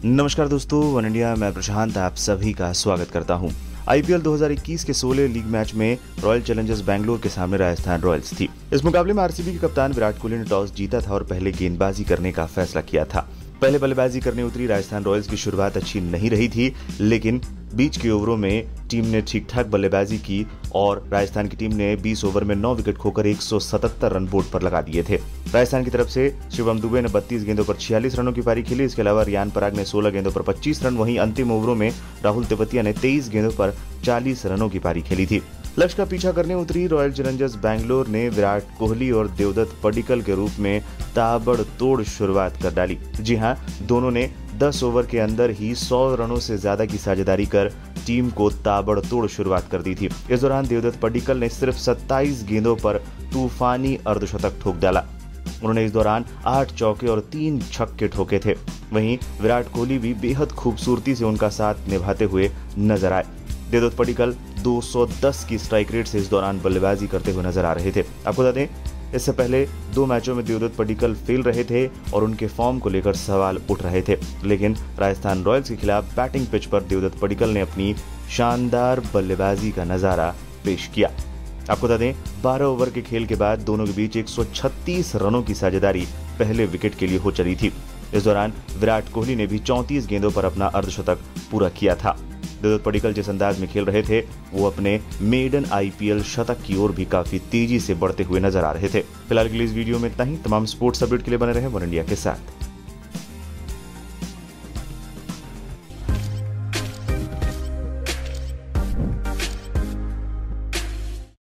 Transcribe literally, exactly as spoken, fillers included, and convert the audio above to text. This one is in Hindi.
नमस्कार दोस्तों, वन इंडिया मैं प्रशांत आप सभी का स्वागत करता हूं। आईपीएल दो हज़ार इक्कीस के सोलह लीग मैच में रॉयल चैलेंजर्स बैंगलोर के सामने राजस्थान रॉयल्स थी। इस मुकाबले में आरसीबी के कप्तान विराट कोहली ने टॉस जीता था और पहले गेंदबाजी करने का फैसला किया था। पहले बल्लेबाजी करने उतरी राजस्थान रॉयल्स की शुरुआत अच्छी नहीं रही थी, लेकिन बीच के ओवरों में टीम ने ठीक ठाक बल्लेबाजी की और राजस्थान की टीम ने बीस ओवर में नौ विकेट खोकर एक सौ सतहत्तर रन बोर्ड पर लगा दिए थे। राजस्थान की तरफ से शिवम दुबे ने बत्तीस गेंदों पर छियालीस रनों की पारी खेली। इसके अलावा रियान पराग ने सोलह गेंदों पर पच्चीस रन, वहीं अंतिम ओवरों में राहुल तेवतिया ने तेईस गेंदों पर चालीस रनों की पारी खेली थी। लक्ष्य का पीछा करने उतरी रॉयल चैलेंजर्स बैंगलोर ने विराट कोहली और देवदत्त पडिक्कल के रूप में ताबड़तोड़ शुरुआत कर डाली। जी हां, दोनों ने दस ओवर के अंदर ही सौ रनों से ज्यादा की साझेदारी कर टीम को ताबड़तोड़ शुरुआत कर दी थी। इस दौरान देवदत्त पडिक्कल ने सिर्फ सत्ताईस गेंदों पर तूफानी अर्धशतक ठोक डाला। उन्होंने इस दौरान आठ चौके और तीन छक्के ठोके थे। वहीं विराट कोहली भी बेहद खूबसूरती से उनका साथ निभाते हुए नजर आए। देवदत्त पडिक्कल दो सौ दस की स्ट्राइक रेट से इस दौरान बल्लेबाजी करते हुए नजर आ रहे थे। आपको बता दें, इससे पहले दो मैचों में देवदत्त पडिक्कल फेल रहे थे और उनके फॉर्म को लेकर सवाल उठ रहे थे, लेकिन राजस्थान रॉयल्स के खिलाफ बैटिंग पिच पर देवदत्त पडिक्कल ने अपनी शानदार बल्लेबाजी का नजारा पेश किया। आपको बता दें, बारह ओवर के खेल के बाद दोनों के बीच एक सौ छत्तीस रनों की साझेदारी पहले विकेट के लिए हो चली थी। इस दौरान विराट कोहली ने भी चौंतीस गेंदों पर अपना अर्धशतक पूरा किया था। देवदत्त पडिक्कल जिस अंदाज में खेल रहे थे, वो अपने मेडन आईपीएल शतक की ओर भी काफी तेजी से बढ़ते हुए नजर आ रहे थे। फिलहाल के लिए इस वीडियो में इतना ही। तमाम स्पोर्ट्स अपडेट के लिए बने रहे वन इंडिया के साथ।